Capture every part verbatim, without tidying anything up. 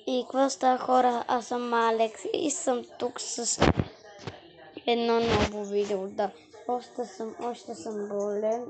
И какво става, хора? Аз съм Алекс и съм тук с едно ново видео. Да, още съм, още съм болен.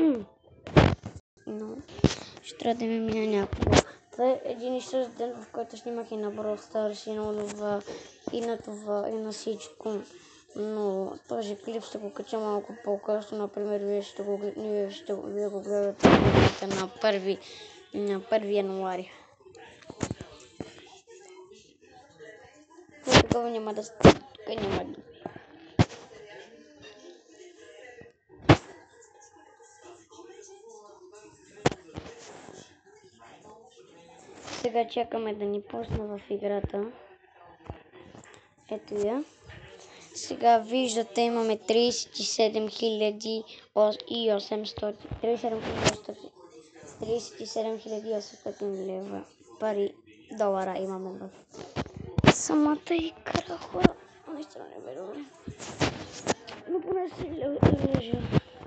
Но ще трябва да ми мина някога. Това е един и същ ден, в който снимах и на Brawl Stars, и на това, и на това, и на всичко. Но този клип ще го кача малко по-късно. Например, вие ще го, вие ще, вие го гледате на първи, на първи януари. Тогава няма да стане, тук няма да. Сега чакаме да ни пусне в играта. Ето я. Сега виждате, имаме тридесет и седем хиляди и осемстотин. тридесет и седем хиляди и осемстотин лева. Пари, долара имаме в самата игра, хора. Наистина не бе добре. Но поне си лежа.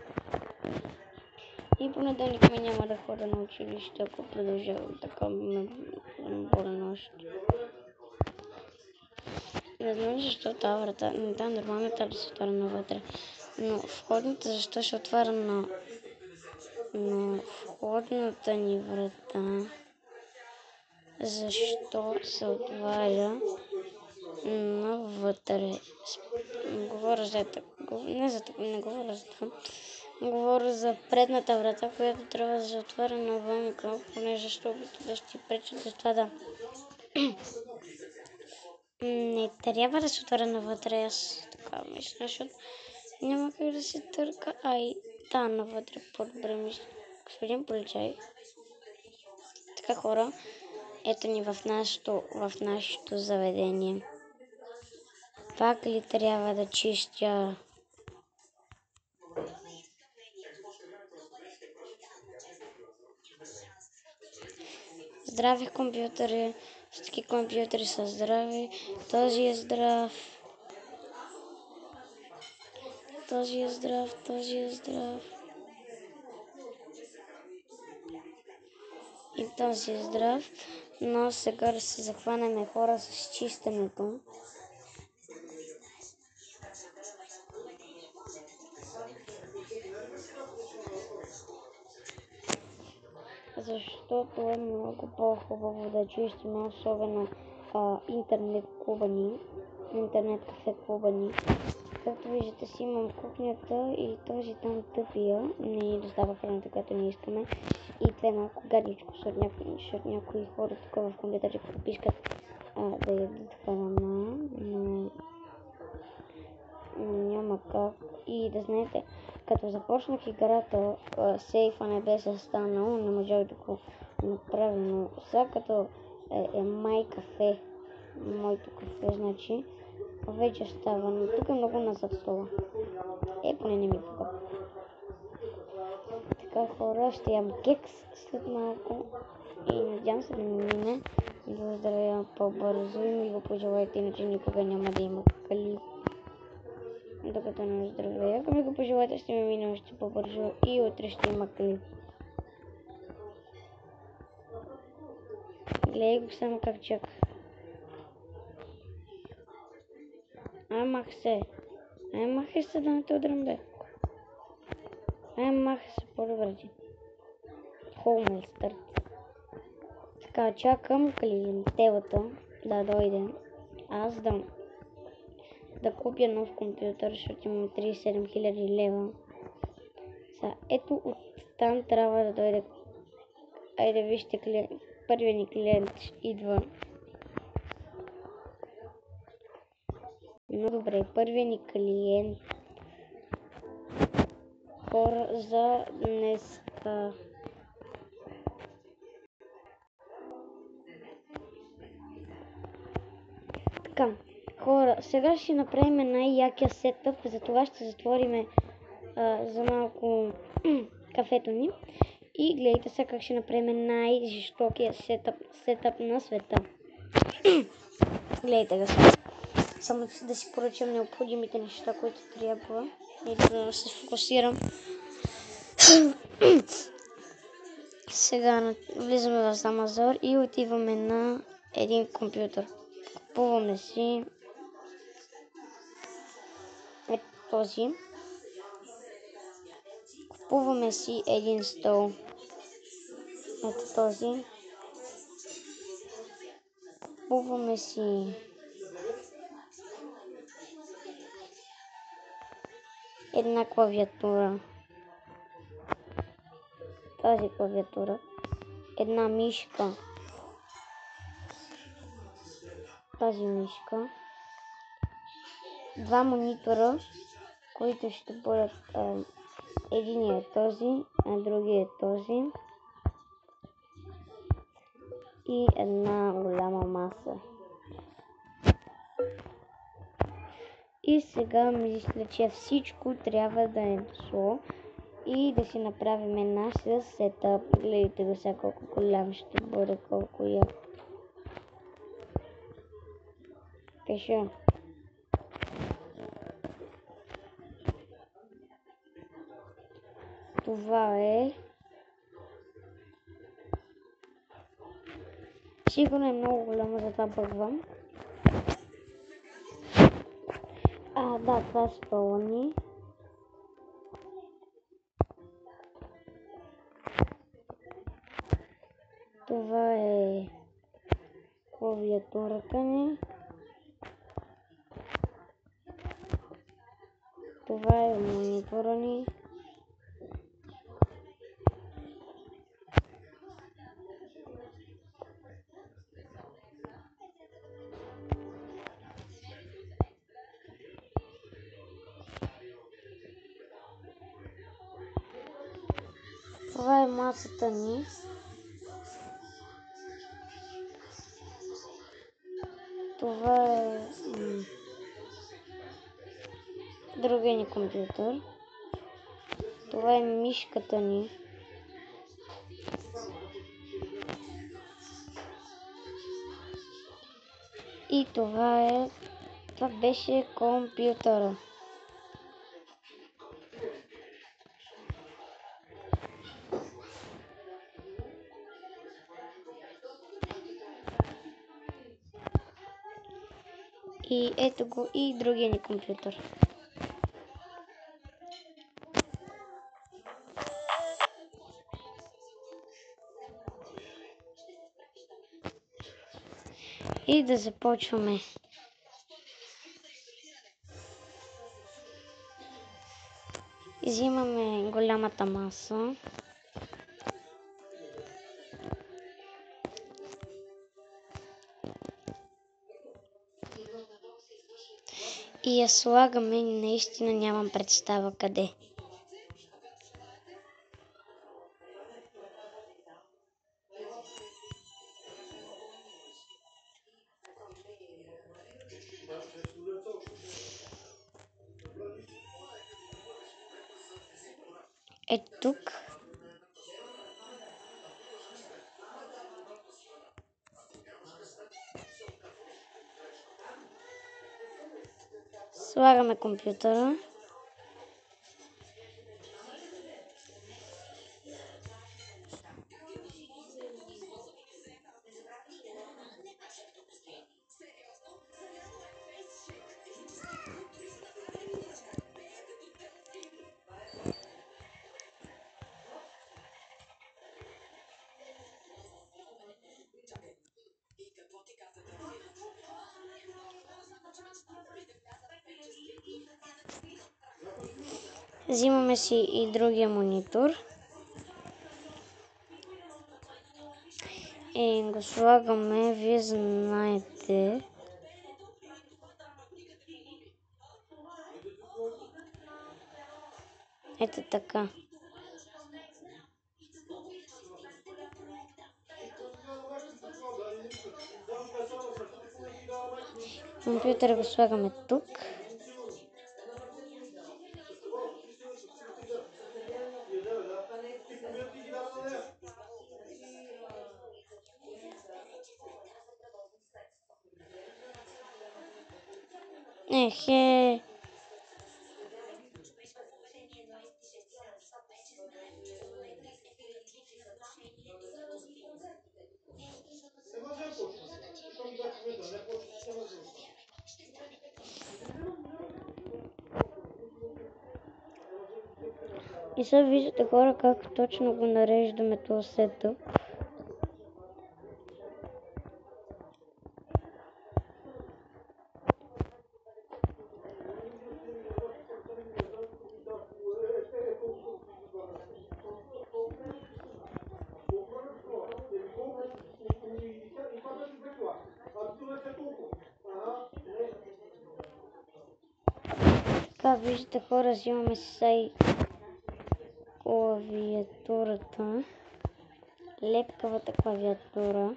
И понеделник ме няма да ходя на училище, ако продължавам така ме болен още. Не знам защо тази врата, не да, нормалната да се отваря навътре, но входната защо ще отваря на, на входната ни врата, защо се отваря навътре. Говоря за това, не за това, не говоря за това. Говоря за предната врата, която трябва да се отваря навън, понеже ще обича да ще пречат за това да... Не трябва да се отваря навътре, аз така мисля, защото няма как да се търка. Ай, да, навътре по-добре мисля. Господин полицай. Така, хора, ето ни в нашото, в нашото заведение. Пак ли трябва да чистя? Здрави компютъри, всички компютъри са здрави, този е здрав, този е здрав, този е здрав и този е здрав, но сега да се захванем, хора, с чистенето. Защото е много по-хубаво да чистим, особено а, интернет клуба ни, интернет кафе клуба ни. Както виждате, си имам кухнята и този там тъпия не ни доставя храната, която не искаме. И това е малко гадничко, защото някои, защото някои хора тук в компютъра искат а, да ядат храна, но няма как. И да знаете, като започнах играта, сейфа не беше станал, не можах да го направя, но сега като е, е май кафе, моето кафе, значи вече става, но тук е много назад стола. Е, поне не ми тук. Така, хора, ще ям кекс след малко и надявам се да ми мине и да оздравя по-бързо и ми го пожелайте, иначе никога няма да има кали. Докато не оздравя, ако ми го пожелаете, ще ми мине още по-бързо и утре ще има клип. Гледай го само как чака. Ай, мах се. Ай, махай се да не те удрям, бе. Ай, махай се по-добре ти. Хоумел старт. Така, чакам клиентелата да дойде. Аз да да купя нов компютър, защото имам тридесет и седем хиляди лева. Сега, ето оттам трябва да дойде. Айде вижте, клиент. Първият ни клиент идва. Но добре, първият ни клиент. Хора за днес. Така, хора, сега ще направим най-якия сетъп, затова ще затворим а, за малко кафето ни. И гледайте сега как ще направим най-жестокия сетъп, сетъп на света. Гледайте го сега. Само да си поръчам необходимите неща, които трябва. И да се фокусирам. Сега влизаме в Амазон и отиваме на един компютър. Купуваме си ето този. Купуваме си един стол. Ето този. Купуваме си една клавиатура. Тази клавиатура. Една мишка. Тази мишка. Два монитора, които ще бъдат а, един е този, а другия е този. И една голяма маса. И сега мисля, че всичко трябва да е дошло и да си направим наш сетъп. Гледайте го сега колко голям ще бъде, колко я. Пиша. Това е. Сигурно е много голямо, затова бъгвам. А, да, това е стола ни. Това е клавиатурата ни. Това е монитора ни. Това е масата ни. Това е другия ни компютър. Това е мишката ни. И това е. Това беше компютъра. И ето го и другия ни компютър. И да започваме. Взимаме голямата маса. И я слагаме, наистина нямам представа къде. Ето тук. Слагаме компютъра. Взимаме си и другия монитор. И го слагаме, вие знаете. Ето така. Компютъра го слагаме тук. Ехе. И сега виждате хора как точно го нареждаме този сетъп. Така виждате хора, взимаме сега и клавиатурата, лепкавата клавиатура.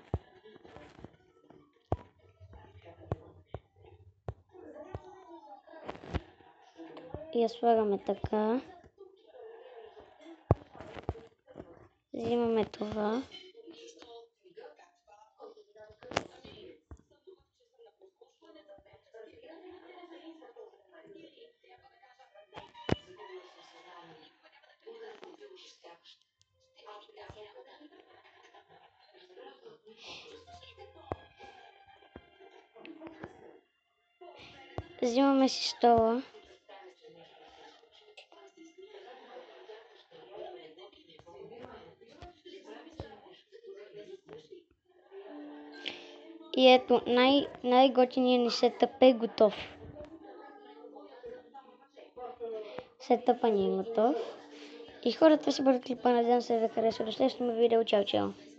И я слагаме така. Взимаме това. Взимаме си стола. И ето, най- най-готиният ни сетъп е готов. Сетъпът ни е готов. И хората си бъдат клипа, надявам се да ви хареса. До следващото видео. Чао, чао!